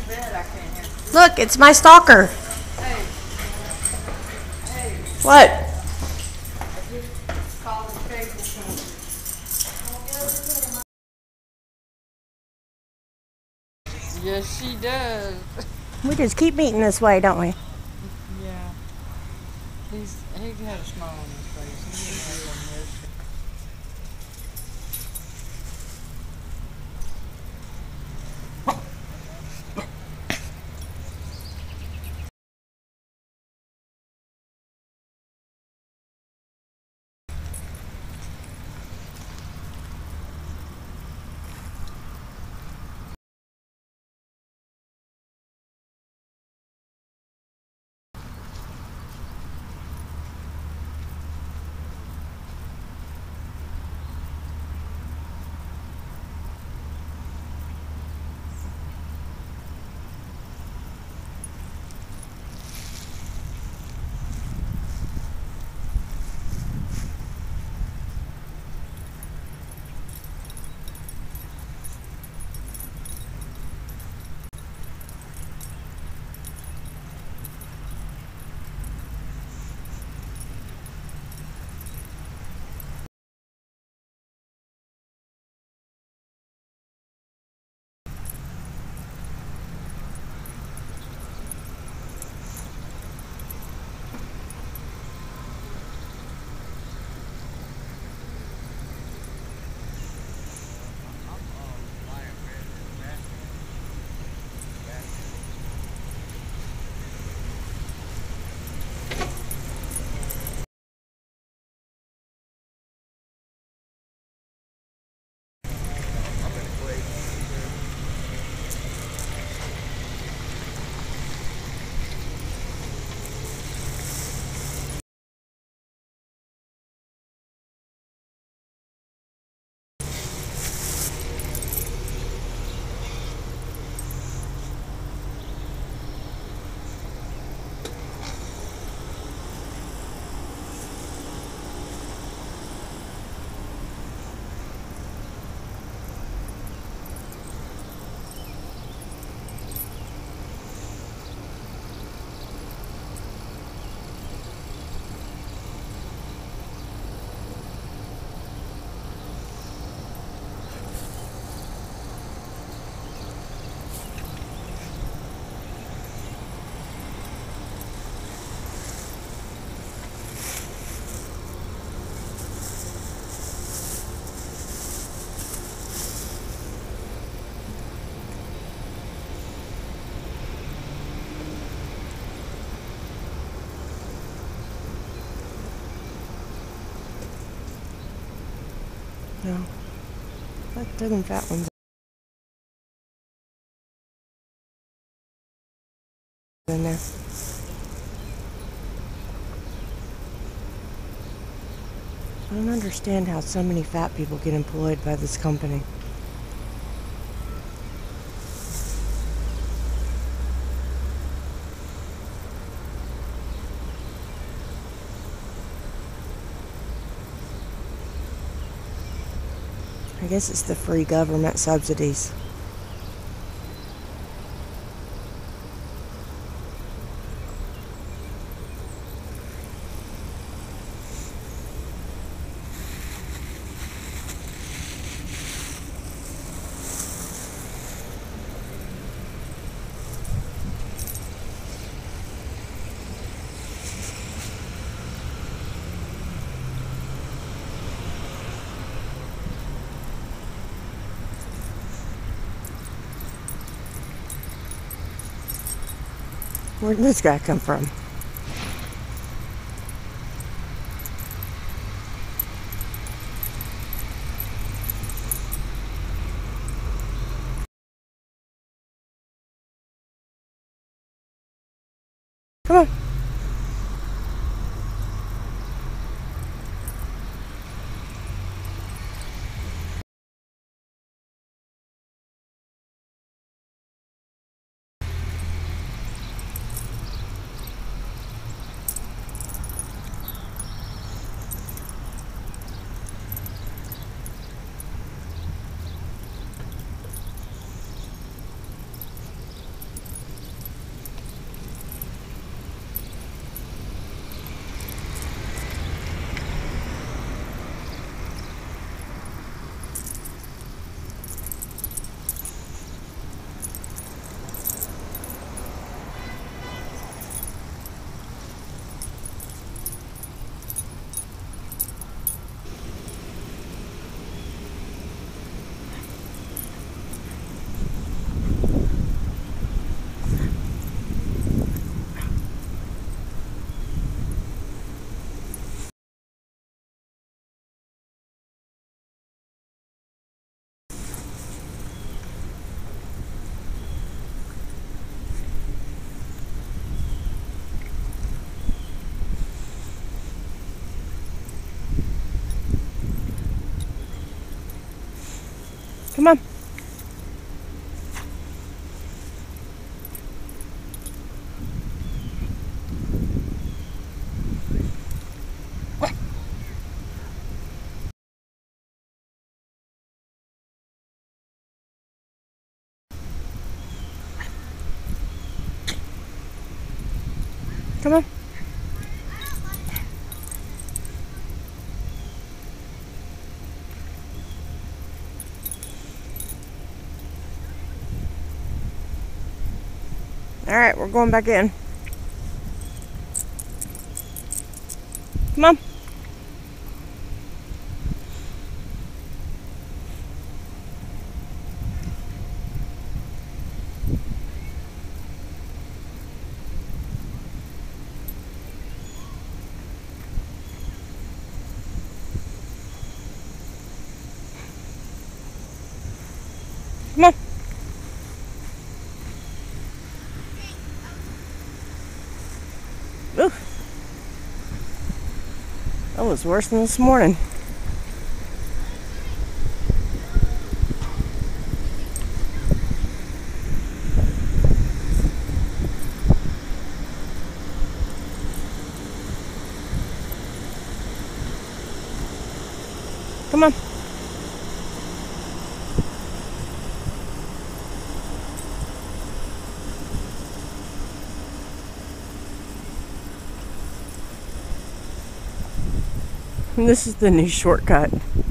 Look, it's my stalker. Hey. Hey. What? I just called the cable company. Yes, she does. We just keep meeting this way, don't we? Yeah. He had a smile on his face. He was real nervous. No. That doesn't fat ones in there. I don't understand how so many fat people get employed by this company. I guess it's the free government subsidies. Where did this guy come from? Come on. Come on. Come on. All right, we're going back in. Come on. Come on. Ooh. That was worse than this morning. Come on. And this is the new shortcut.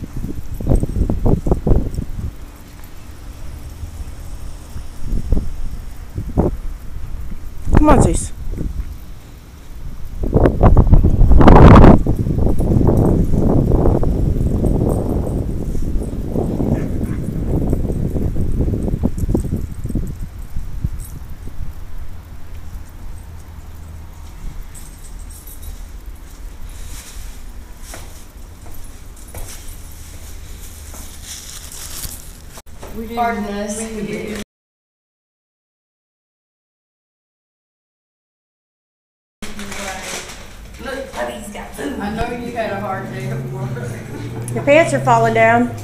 Come on, Zeus. Pardon us. Look, Puppi's got food. I know you had a hard day at work. Your pants are falling down.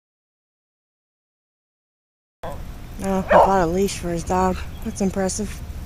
Oh, he bought a leash for his dog. That's impressive.